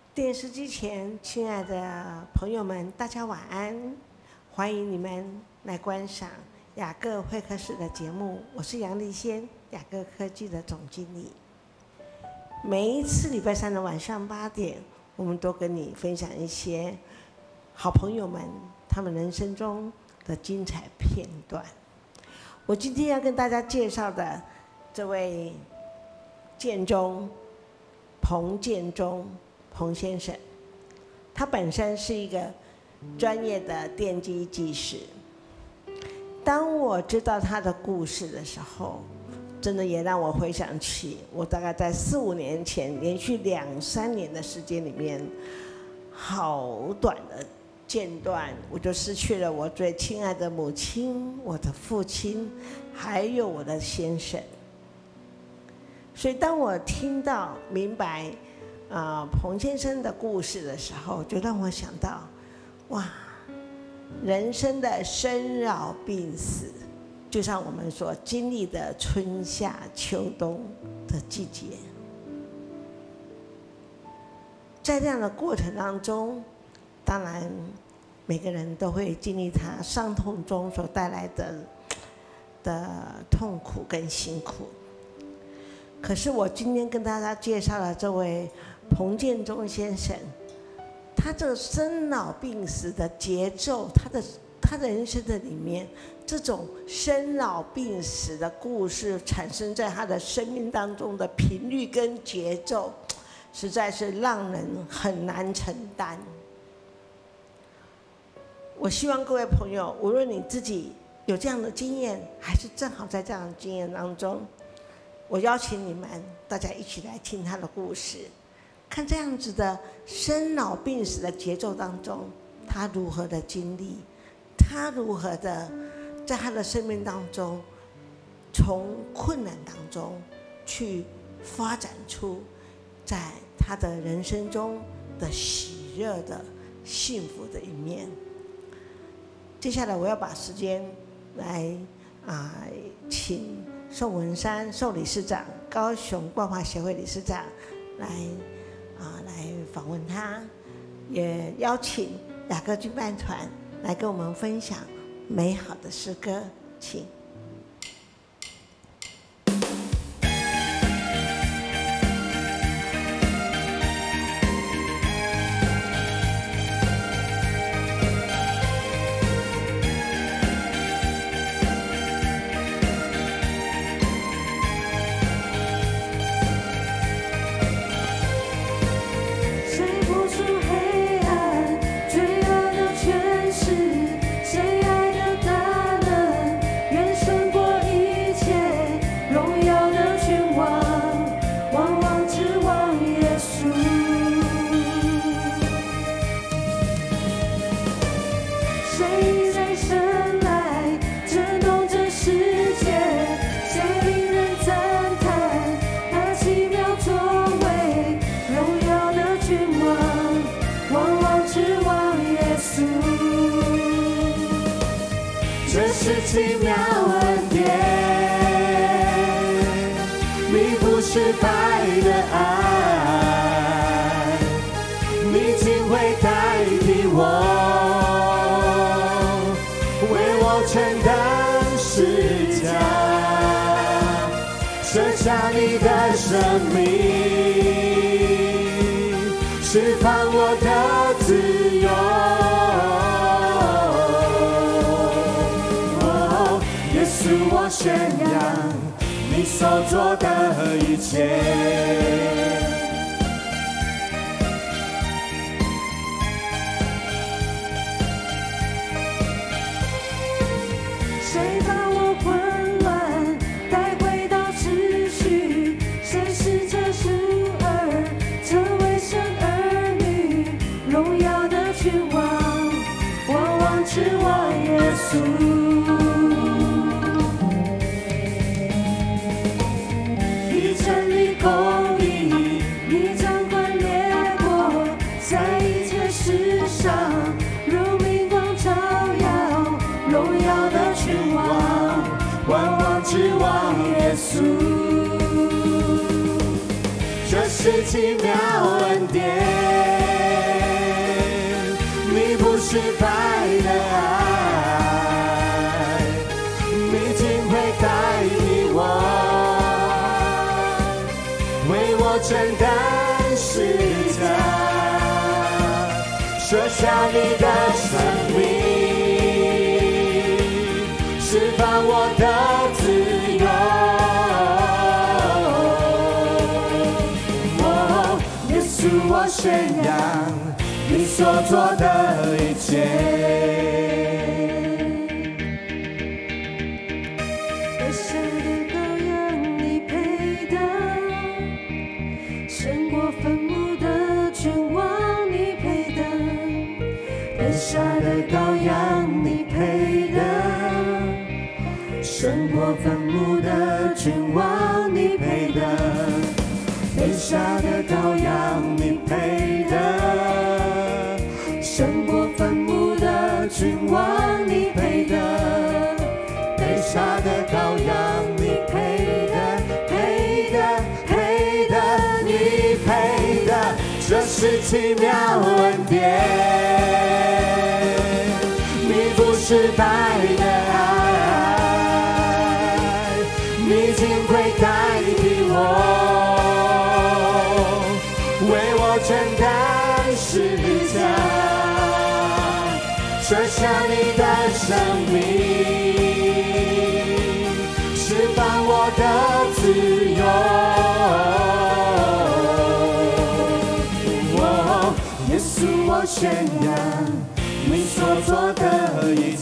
电视机前，亲爱的朋友们，大家晚安！欢迎你们来观赏雅各会客室的节目。我是杨丽仙，雅各科技的总经理。每一次礼拜三的晚上8点，我们都跟你分享一些好朋友们他们人生中的精彩片段。我今天要跟大家介绍的这位彭建中彭先生，他本身是一个专业的电机技师。当我知道他的故事的时候，真的也让我回想起我大概在4、5年前，连续2、3年的时间里面，好短的间断，我就失去了我最亲爱的母亲、我的父亲，还有我的先生。所以当我听到明白彭先生的故事的时候，就让我想到，哇，人生的生老病死，就像我们所经历的春夏秋冬的季节，在这样的过程当中，当然每个人都会经历他伤痛中所带来的痛苦跟辛苦。可是我今天跟大家介绍的这位彭建中先生，他这个生老病死的节奏，他的人生的里面，这种生老病死的故事产生在他的生命当中的频率跟节奏，实在是让人很难承担。我希望各位朋友，无论你自己有这样的经验，还是正好在这样的经验当中，我邀请你们大家一起来听他的故事，看这样子的生老病死的节奏当中，他如何的经历，他如何的在他的生命当中，从困难当中去发展出在他的人生中的喜悦的幸福的一面。接下来我要把时间来请宋文山宋理事长，高雄冠华协会理事长来访问他，也邀请雅各军伴团来跟我们分享美好的诗歌，请。 奇妙恩典，你不是白的爱，你竟会代替我，为我承担十架，舍下你的生命，释放我的自由。我宣扬你所做的一切，谁把我混乱带回到秩序？谁使这婴儿成为神儿女？荣耀的君王，我望指望耶稣。指望耶稣， 这是奇妙恩典，你不是白的爱，你竟会代替我，为我承担十架，舍下你的生命，释放我的自由。耶稣，我宣扬你所做的一切。 爱神的羔羊，你配的，胜过坟墓的君王，你配的。被杀的羔羊，你配的，胜过坟墓的君王，你配的。被杀的羔羊，你配的，胜过坟墓的君王，你配的。被杀的羔羊，你配的，配的，配的，你配的。 这是奇妙恩典，你不是白的爱，你竟会代替我，为我承担十架，舍下你的生命，释放我的自由。耶稣，我宣扬你所做的一切。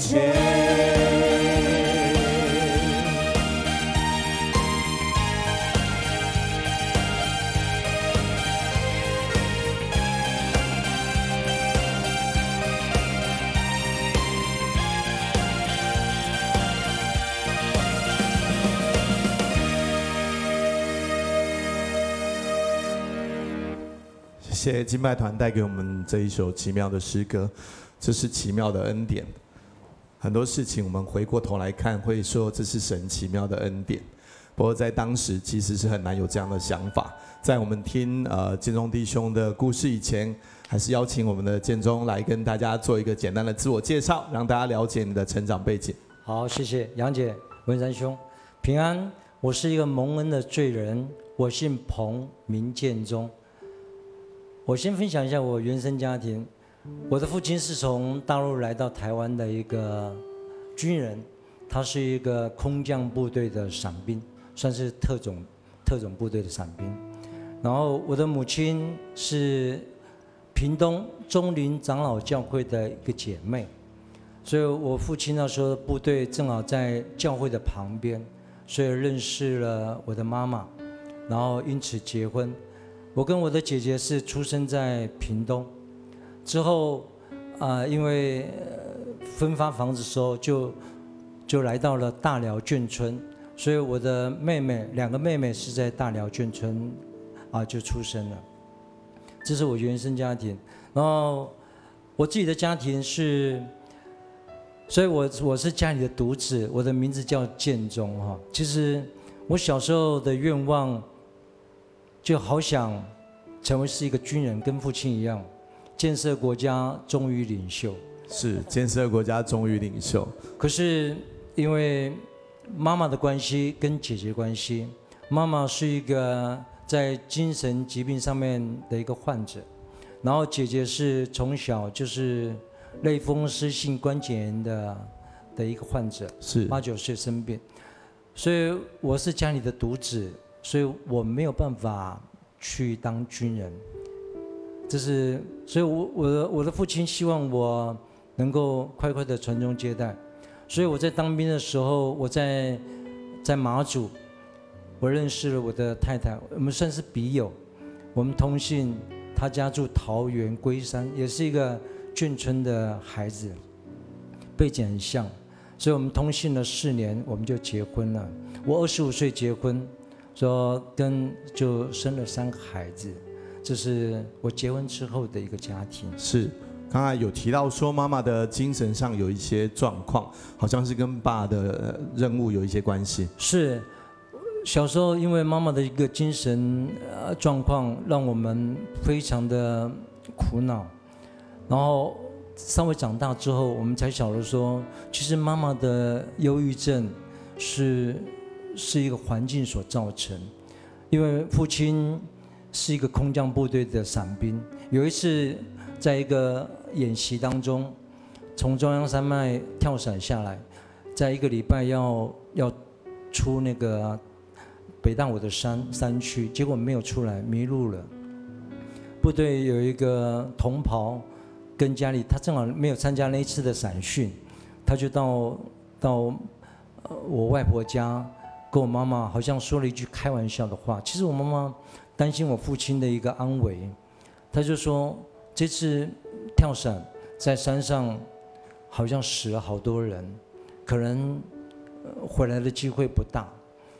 谢谢敬拜团带给我们这一首奇妙的诗歌，这是奇妙的恩典。很多事情我们回过头来看，会说这是神奇妙的恩典。不过在当时其实是很难有这样的想法。在我们听建中弟兄的故事以前，还是邀请我们的建中来跟大家做一个简单的自我介绍，让大家了解你的成长背景。 好，谢谢杨姐、文山兄，平安。我是一个蒙恩的罪人，我姓彭，名建中。我先分享一下我原生家庭。我的父亲是从大陆来到台湾的一个军人，他是一个空降部队的伞兵，算是特种部队的伞兵。然后我的母亲是屏东中林长老教会的一个姐妹，所以我父亲那时候的部队正好在教会的旁边，所以认识了我的妈妈，然后因此结婚。我跟我的姐姐是出生在屏东，之后因为分发房子的时候就来到了大寮眷村，所以我的两个妹妹是在大寮眷村就出生了。这是我原生家庭。然后我自己的家庭是，所以我是家里的独子，我的名字叫建中哈。其实我小时候的愿望，就好想成为是一个军人，跟父亲一样，建设国家，忠于领袖。 是建设国家，忠于领袖。 可是因为妈妈的关系跟姐姐关系，妈妈是一个在精神疾病上面的一个患者，然后姐姐是从小就是类风湿性关节炎的一个患者， 是 8、9岁生病，所以我是家里的独子，所以我没有办法去当军人。所以我的父亲希望我能够快快的传宗接代，所以我在当兵的时候，我在马祖，我认识了我的太太，我们算是笔友，我们通信，她家住桃园龟山，也是一个眷村的孩子，背景很像，所以我们通信了4年，我们就结婚了。我25岁结婚，就生了3个孩子，这是我结婚之后的一个家庭。 是，刚才有提到说妈妈的精神上有一些状况，好像是跟爸的任务有一些关系。 是， 小时候因为妈妈的一个精神状况，让我们非常的苦恼。然后稍微长大之后，我们才晓得说，其实妈妈的忧郁症是一个环境所造成。因为父亲是一个空降部队的伞兵，有一次在一个演习当中，从中央山脉跳伞下来，在1个礼拜要出那个北大武的山区，结果没有出来，迷路了。部队有一个同袍跟家里，他正好没有参加那一次的伞训，他就到我外婆家，跟我妈妈好像说了一句开玩笑的话。其实我妈妈担心我父亲的一个安危，他就说这次跳伞在山上好像死了好多人，可能回来的机会不大。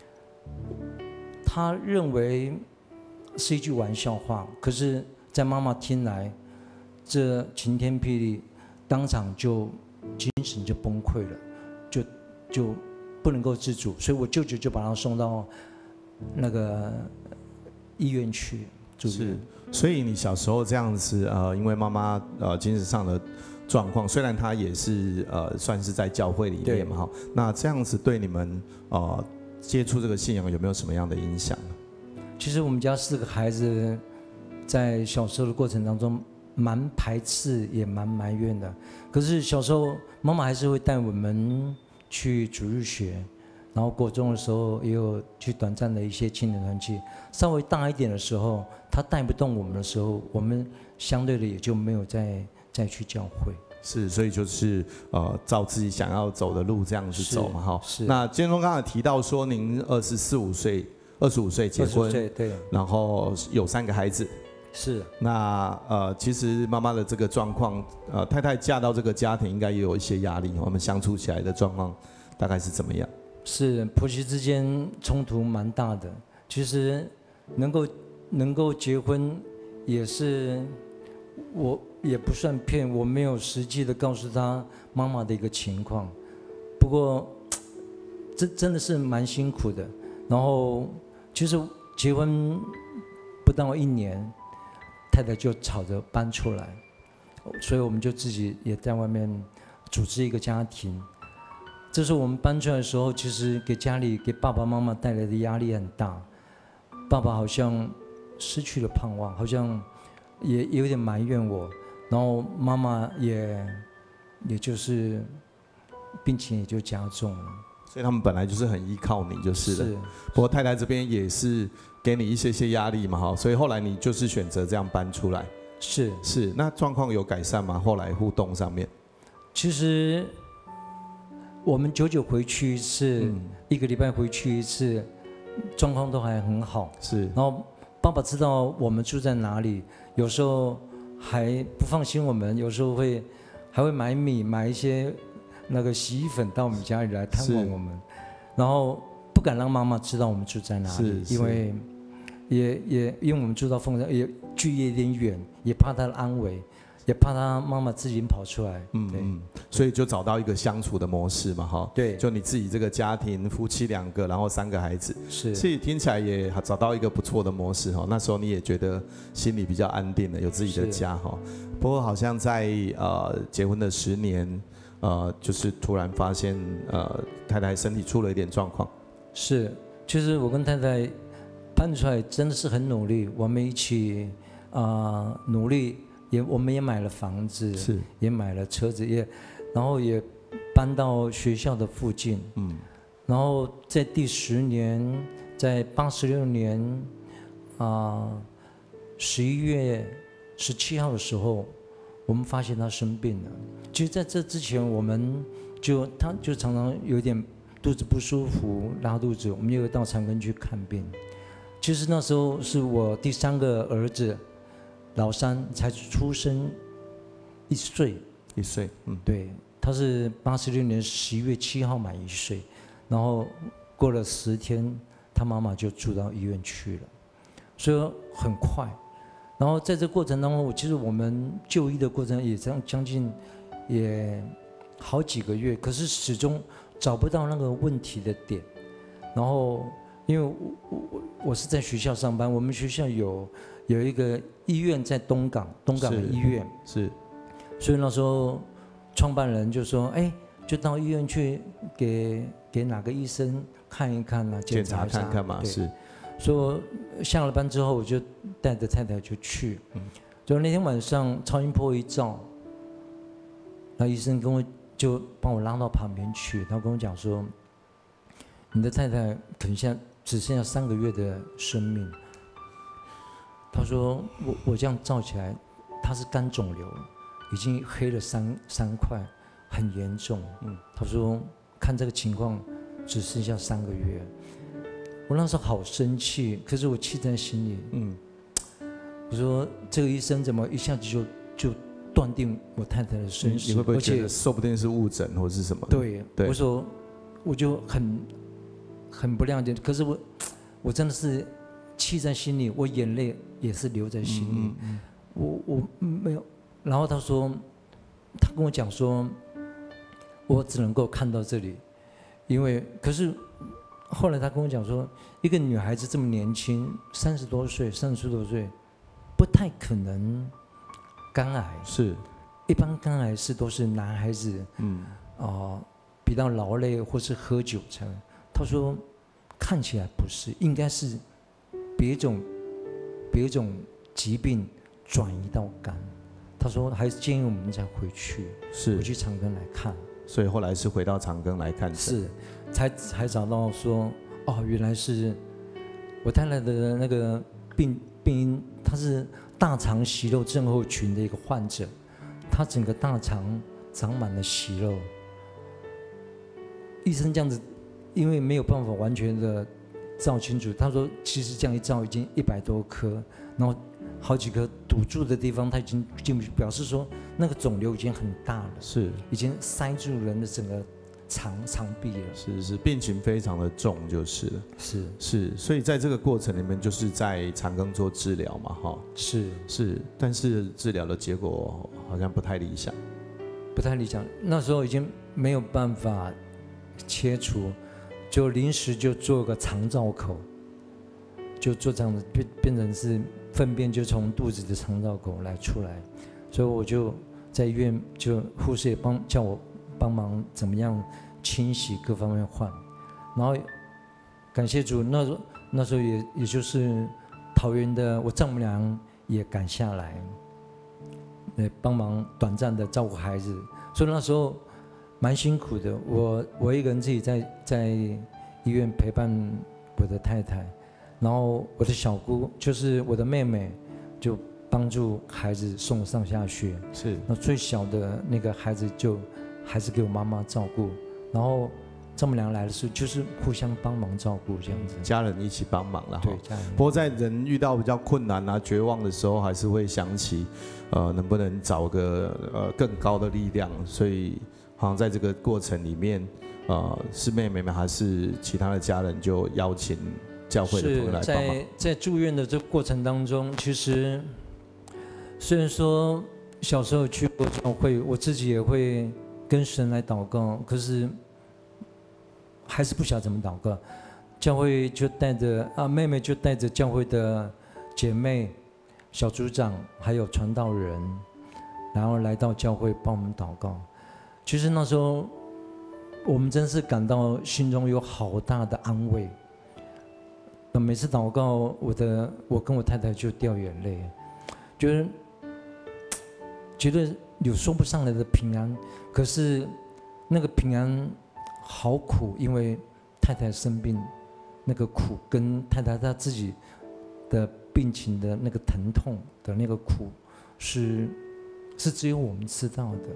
他认为是一句玩笑话，可是在妈妈听来，这晴天霹雳，当场就精神就崩溃了，就不能够自主，所以我舅舅就把他送到那个医院去住院。 是，所以你小时候这样子，因为妈妈精神上的状况，虽然她也是算是在教会里面嘛哈，那这样子对你们接触这个信仰有没有什么样的影响呢？ 其实我们家4个孩子，在小时候的过程当中，蛮排斥也蛮埋怨的。可是小时候，妈妈还是会带我们去主日学，然后国中的时候也有去短暂的一些青年团契。稍微大一点的时候，她带不动我们的时候，我们相对的也就没有再去教会。 是，所以就是照自己想要走的路这样子走嘛哈。 是。 那建中刚才提到说，您25岁结婚， 对， 然后有3个孩子。 是。 那其实妈妈的这个状况，太太嫁到这个家庭应该也有一些压力，我们相处起来的状况大概是怎么样？ 是，婆媳之间冲突蛮大的。其实能够结婚，也是我也不算骗，我没有实际的告诉她妈妈的一个情况。不过，这真的是蛮辛苦的。然后，其实结婚不到1年，太太就吵着搬出来，所以我们就自己也在外面组织一个家庭。这是我们搬出来的时候，其实给家里给爸爸妈妈带来的压力很大。爸爸好像失去了盼望，好像也有点埋怨我，然后妈妈也就是病情也就加重了。 所以他们本来就是很依靠你，就是了。 是。 不过太太这边也是给你一些压力嘛，哈，所以后来你就是选择这样搬出来。 是。 那状况有改善吗？后来互动上面？ 其实我们久久回去一次，1个礼拜回去一次，状况都还很好。 是。 然后爸爸知道我们住在哪里，有时候还不放心我们，有时候还会买米，买一些那个洗衣粉到我们家里来探望我们，然后不敢让妈妈知道我们住在哪里，因为因为我们住到凤山，也距离有点远，也怕她的安危，也怕她妈妈自己跑出来。 所以就找到一个相处的模式嘛，哈。 对。 就你自己这个家庭，夫妻2个，然后3个孩子， 是。 所以听起来也找到一个不错的模式哈。那时候你也觉得心里比较安定了，有自己的家哈。不过好像在结婚的10年。就是突然发现，太太身体出了一点状况。 是，其实我跟太太搬出来真的是很努力，我们一起努力，我们也买了房子， 是， 也买了车子，然后也搬到学校的附近。然后在第10年，在86年11月17号的时候，我们发现他生病了。其实在这之前，他就常常有点肚子不舒服，拉肚子，我们又到长庚去看病。其实那时候是我第3个儿子，老3才出生1岁。 1岁， 对，他是86年11月7号满1岁，然后过了10天，他妈妈就住到医院去了，所以很快。然后在这过程当中，其实我们就医的过程也将近也好几个月，可是始终找不到那个问题的点。然后因为我是在学校上班，我们学校有一个医院在东港的医院， 是， 所以那时候创办人就说，哎，就到医院去给哪个医生看一看啊， 检查一下看看嘛，是。 所以下了班之后，我就带着太太就去，就那天晚上超音波一照，那医生就帮我拉到旁边去，他跟我讲说，你的太太可能现在只剩下3个月的生命。他说我这样照起来，她是肝肿瘤，已经黑了三块，很严重。他说看这个情况，只剩下3个月。我那时候好生气，可是我气在心里。我说这个医生怎么一下子就断定我太太的生死？ 你会不会觉得说不定是误诊或是什么？ 对，我说我就很不谅解，可是我真的是气在心里，我眼泪也是流在心里。我没有，然后他跟我讲说，我只能够看到这里，可是后来他跟我讲说，一个女孩子这么年轻，30多岁不太可能肝癌。 是， 一般肝癌都是男孩子，比较劳累或是喝酒才。他说看起来不是，应该是别种疾病转移到肝。他说还是建议我们再回去长庚来看。 所以后来是回到长庚来看诊， 才找到说，原来是我太太的那个病因，她是大肠息肉症候群的一个患者，她整个大肠长满了息肉。医生这样子，因为没有办法完全的照清楚，他说其实这样一照已经100多颗，然后好几颗堵住的地方，他已经进不去，表示说那个肿瘤已经很大了，已经塞住人的整个肠壁了。 是，病情非常的重，就是了。是，所以在这个过程里面，就是在长庚做治疗嘛，哈。是，但是治疗的结果好像不太理想。那时候已经没有办法切除，就临时就做个肠造口，就做这样子，变成是粪便就从肚子的肠造口来出来，所以我就在医院，就护士也叫我帮忙怎么样清洗各方面换，然后感谢主，那时候也就是桃园的我丈母娘也赶下来，帮忙短暂的照顾孩子，所以那时候蛮辛苦的。我一个人自己在医院陪伴我的太太，然后我的小姑就是我的妹妹，就帮助孩子送上下学。那最小的那个孩子就还是给我妈妈照顾，然后丈母娘来的时候就是互相帮忙照顾这样子，家人一起帮忙了。 对，家人。 不过在人遇到比较困难啊、绝望的时候，还是会想起，能不能找个更高的力量？所以好像在这个过程里面，是妹妹们还是其他的家人就邀请教会的朋友来帮忙？ 在住院的这个过程当中，其实虽然说小时候去过教会，我自己也会跟神来祷告，可是还是不晓得怎么祷告。教会就带着妹妹就带着教会的姐妹、小组长还有传道人，然后来到教会帮我们祷告。其实那时候我们真是感到心中有好大的安慰。每次祷告，我跟我太太就掉眼泪，觉得有说不上来的平安，可是那个平安好苦，因为太太生病，那个苦跟太太她自己的病情的那个疼痛的那个苦是只有我们知道的，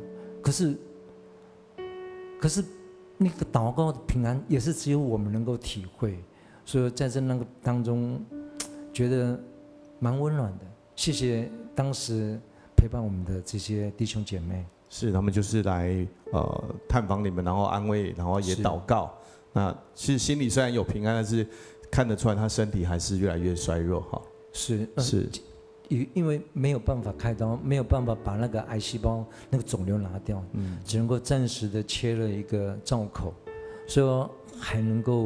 可是那个祷告的平安也是只有我们能够体会，所以在那个当中觉得蛮温暖的。谢谢当时陪伴我们的这些弟兄姐妹， 他们就是来探访你们，然后安慰，然后也祷告。那其实心里虽然有平安，但是看得出来他身体还是越来越衰弱哈。 是，因为没有办法开刀，没有办法把那个癌细胞那个肿瘤拿掉，只能够暂时的切了一个造口，所以还能够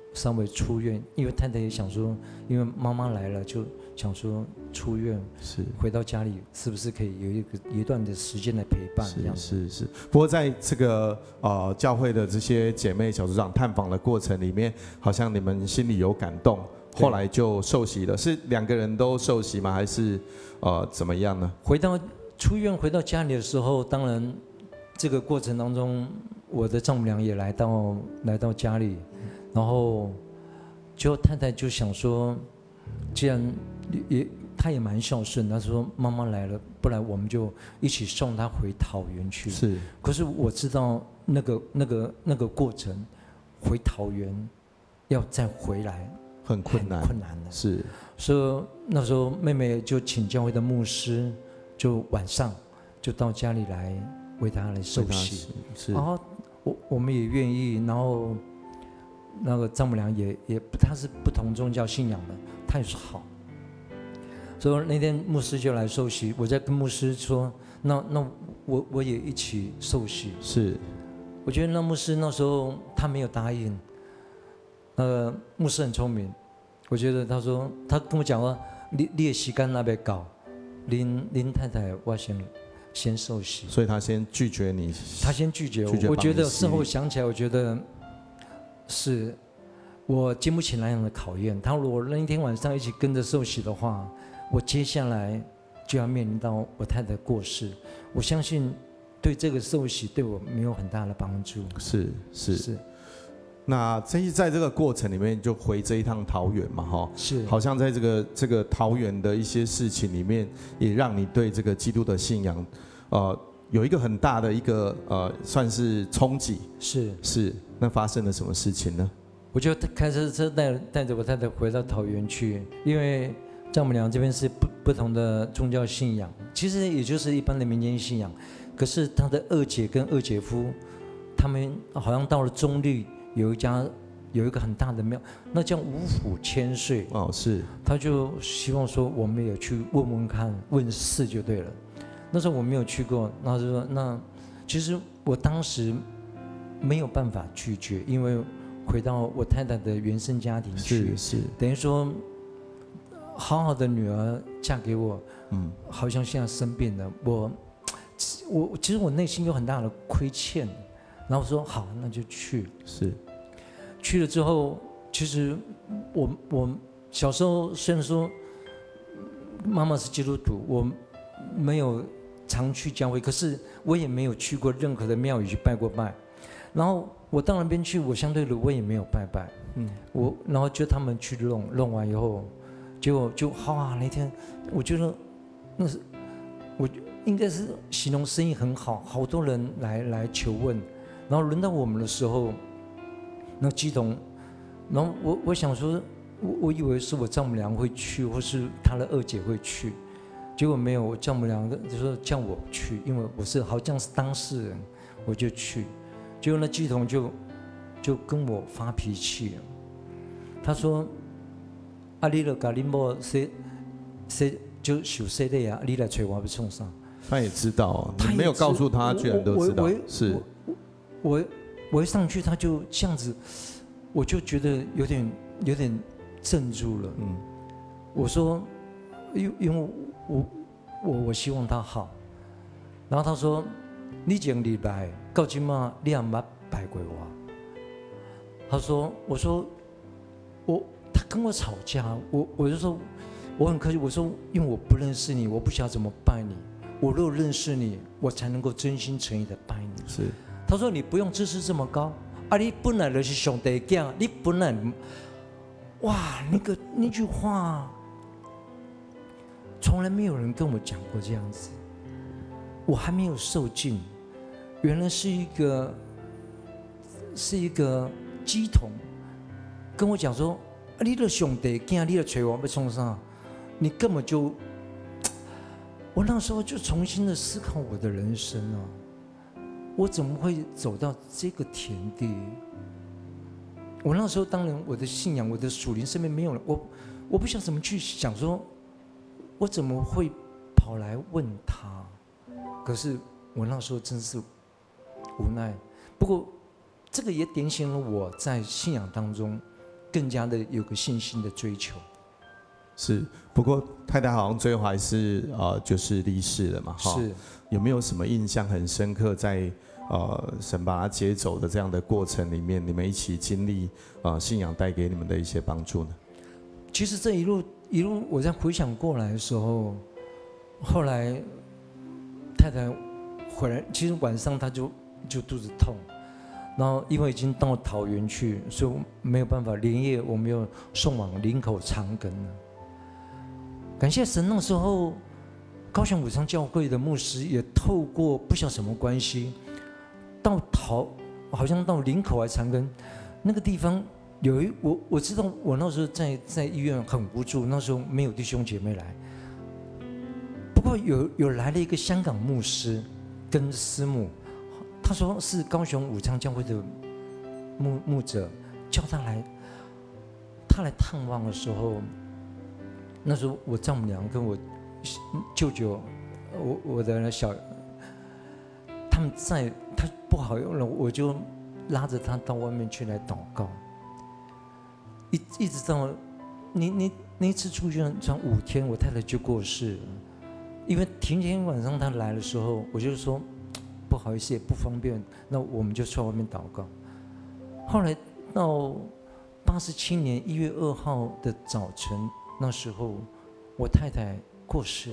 稍微出院，因为太太也想说，因为妈妈来了，就想说出院是回到家里，是不是可以有一段的时间来陪伴？这样是。不过在这个教会的这些姐妹小组长探访的过程里面，好像你们心里有感动，后来就受洗了。是2个人都受洗吗？还是怎么样呢？ 出院回到家里的时候，当然这个过程当中，我的丈母娘也来到家里，然后就太太就想说，既然她也蛮孝顺，她说妈妈来了，不然我们就一起送她回桃园去。 是。 可是我知道那个过程，回桃园要再回来很困难的。 是。 所以那时候妹妹就请教会的牧师，就晚上就到家里来为她来受洗。 是。 然后我们也愿意，然后那个丈母娘也她是不同宗教信仰的，她也说好。所以那天牧师就来受洗，我在跟牧师说，那我也一起受洗。 是。 我觉得那牧师那时候他没有答应。牧师很聪明，我觉得他跟我讲说，你的时间那边搞，林太太我先受洗。 所以他先拒绝你。 他先拒绝我。我觉得事后想起来，我觉得是我经不起那样的考验。他如果那一天晚上一起跟着受洗的话，我接下来就要面临到我太太过世。我相信对这个受洗对我没有很大的帮助。 是。那在这个过程里面，就回这一趟桃园嘛，哈， 是， 好像在这个桃园的一些事情里面，也让你对这个基督的信仰，有一个很大的一个算是冲击。是。那发生了什么事情呢？ 我就开车带着我太太回到桃园去，因为丈母娘这边是不同的宗教信仰，其实也就是一般的民间信仰。可是她的二姐跟二姐夫，他们好像到了中立。有一个很大的庙，那叫五府千岁。 是。 他就希望说，我们也去问问看，问事就对了。那时候我没有去过，然后就说，那其实我当时没有办法拒绝，因为回到我太太的原生家庭去， 是。 等于说，好好的女儿嫁给我，好像现在生病了，我其实我内心有很大的亏欠。然后说好，那就去。 是。 去了之后，其实我小时候虽然说妈妈是基督徒，我没有常去教会，可是我也没有去过任何的庙宇去拜过拜。然后我到那边去，我相对的我也没有拜拜。然后就他们去弄完以后，结果就那天我觉得那是我应该是形容生意很好，好多人来求问。然后轮到我们的时候，那激动，然后我想说，我以为是我丈母娘会去，或是她的二姐会去，结果没有，我丈母娘就说叫我去，因为我是好像是当事人，我就去。结果那激动就跟我发脾气了，他说：“啊，你了甲恁某就受洗礼啊，你来找我要创啥？” 他也知道，你没有告诉他，居然都知道，是。 我一上去，他就这样子，我就觉得有点镇住了。我说，因为我希望他好。然后他说，你前礼拜到今嘛，你也没拜过我。我说，他跟我吵架，我就说我很客气，我说因为我不认识你，我不晓得怎么拜你。我若认识你，我才能够真心诚意的拜你。 是。 他说：“你不用自视这么高啊！你本来就是上帝囝，你本来……哇，那句话，从来没有人跟我讲过这样子。我还没有受尽，原来是一个鸡童跟我讲说：啊，你的上帝囝，你的找我要创啥？你根本就……我那时候就重新的思考我的人生啊。”我怎么会走到这个田地？我那时候当然我的信仰，我的属灵生命没有了，我不晓得怎么去想说，我怎么会跑来问他？可是我那时候真是无奈。不过这个也点醒了我在信仰当中更加的有个信心的追求。 是，不过太太好像最后还是就是离世了嘛，哈。 是。 有没有什么印象很深刻在神把他接走的这样的过程里面，你们一起经历信仰带给你们的一些帮助呢？ 其实这一路我在回想过来的时候，后来太太回来，其实晚上她就肚子痛，然后因为已经到桃园去，所以没有办法连夜，我们又送往林口长庚了。感谢神，那时候高雄武昌教会的牧师也透过不晓得什么关系，好像到林口还长庚那个地方有我知道我那时候在医院很无助，那时候没有弟兄姐妹来，不过有来了一个香港牧师跟师母，他说是高雄武昌教会的牧者，叫他来探望的时候，那时候我丈母娘跟我舅舅，我的他们他不好用了，我就拉着他到外面去来祷告，一直到那一次出院转5天，我太太就过世了。因为前天晚上他来的时候，我就说不好意思也不方便，那我们就去外面祷告。后来到87年1月2号的早晨，那时候我太太过世了，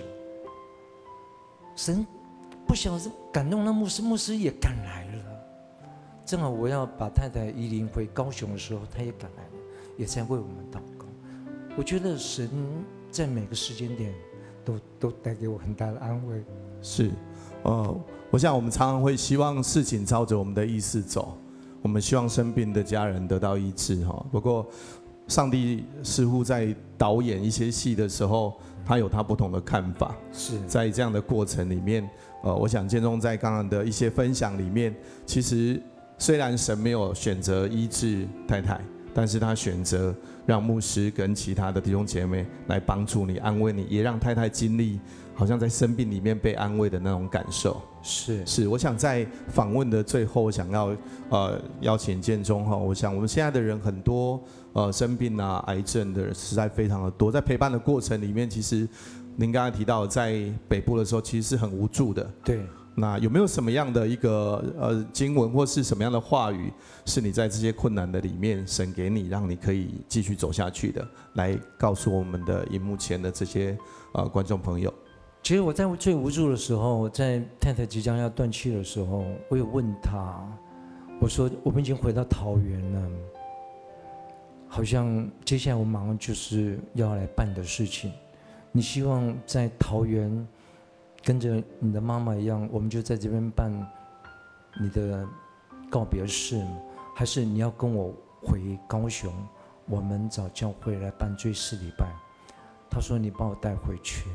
神不晓得是感动那牧师也赶来了。正好我要把太太移灵回高雄的时候，他也赶来了，也在为我们祷告。我觉得神在每个时间点都带给我很大的安慰。 是，我想我们常常会希望事情照着我们的意思走，我们希望生病的家人得到医治哈。不过上帝似乎在导演一些戏的时候，他有他不同的看法。 是在这样的过程里面，我想建中在刚刚的一些分享里面，其实虽然神没有选择医治太太，但是他选择让牧师跟其他的弟兄姐妹来帮助你、安慰你，也让太太经历好像在生病里面被安慰的那种感受。是，我想在访问的最后，想要邀请建中哈，我想我们现在的人很多生病啊、癌症的人实在非常的多，在陪伴的过程里面，其实您刚才提到在北部的时候，其实是很无助的。 对。 那有没有什么样的一个经文或是什么样的话语，是你在这些困难的里面，神给你，让你可以继续走下去的，来告诉我们的荧幕前的这些观众朋友？ 其实我在最无助的时候，在太太即将要断气的时候，我有问她，我说我们已经回到桃园了，好像接下来我马上就是要来办的事情，你希望在桃园跟着你的妈妈一样，我们就在这边办你的告别式，还是你要跟我回高雄，我们找教会来办追思礼拜？他说你把我带回去。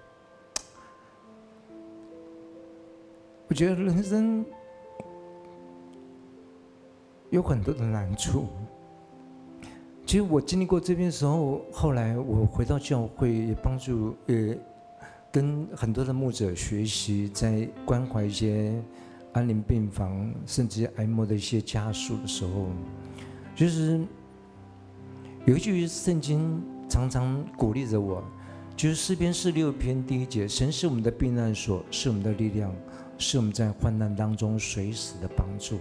我觉得人生有很多的难处。其实我经历过这边的时候，后来我回到教会，也帮助跟很多的牧者学习，在关怀一些安宁病房甚至癌末的一些家属的时候，就是有一句圣经常常鼓励着我，就是诗篇46篇第1节：神是我们的避难所，是我们的力量，是我们在患难当中随时的帮助。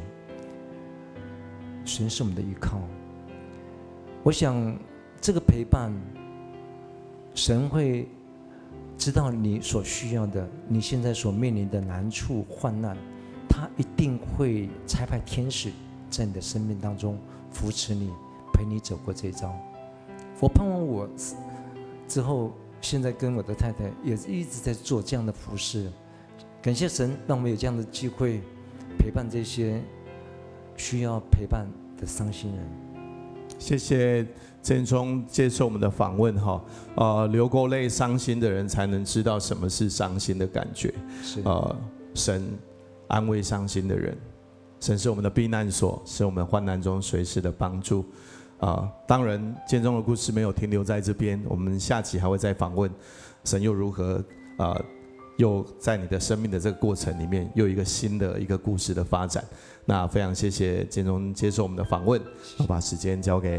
神是我们的依靠。我想这个陪伴，神会知道你所需要的，你现在所面临的难处患难，他一定会差派天使在你的生命当中扶持你，陪你走过这一遭。我盼望我之后，现在跟我的太太也一直在做这样的服事。感谢神让我们有这样的机会陪伴这些需要陪伴的伤心人。 谢谢建中接受我们的访问哈，流过泪伤心的人才能知道什么是伤心的感觉。神安慰伤心的人，神是我们的避难所，是我们患难中随时的帮助。当然建中的故事没有停留在这边，我们下期还会再访问神又如何又在你的生命的这个过程里面，又有一个新的一个故事的发展。那非常谢谢建中接受我们的访问，我把时间交给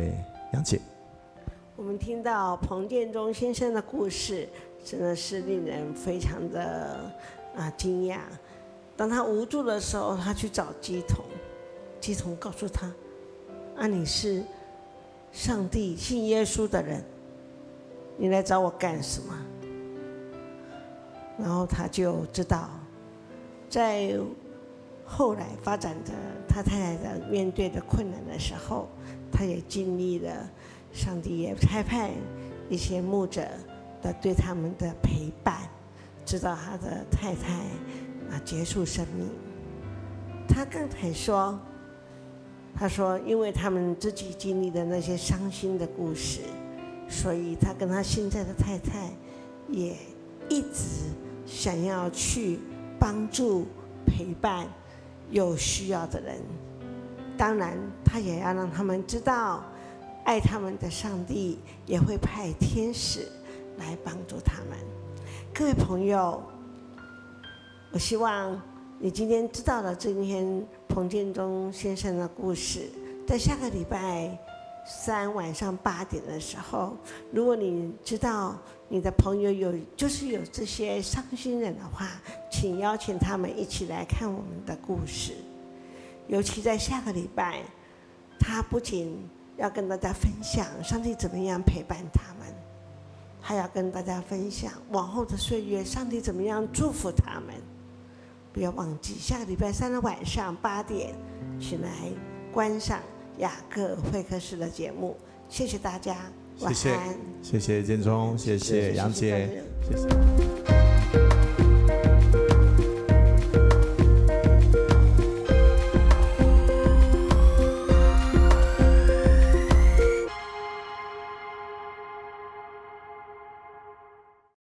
杨姐。 我们听到彭建中先生的故事，真的是令人非常的惊讶。当他无助的时候，他去找基统，基统告诉他：“你是上帝信耶稣的人，你来找我干什么？”然后他就知道，在后来发展的他太太的面对的困难的时候，他也经历了。上帝也差派一些牧者的对他们的陪伴，直到他的太太结束生命。他刚才说，他说因为他们自己经历的那些伤心的故事，所以他跟他现在的太太也一直想要去帮助陪伴有需要的人。当然他也要让他们知道，爱他们的上帝也会派天使来帮助他们。各位朋友，我希望你今天知道了今天彭建中先生的故事，在下个礼拜3晚上8点的时候，如果你知道你的朋友有这些伤心人的话，请邀请他们一起来看我们的故事。尤其在下个礼拜，他不仅要跟大家分享上帝怎么样陪伴他们，还要跟大家分享往后的岁月上帝怎么样祝福他们。不要忘记下个礼拜3的晚上8点，请来观赏雅各会客室的节目。谢谢大家，晚安。 谢谢建中，谢谢杨姐，谢谢。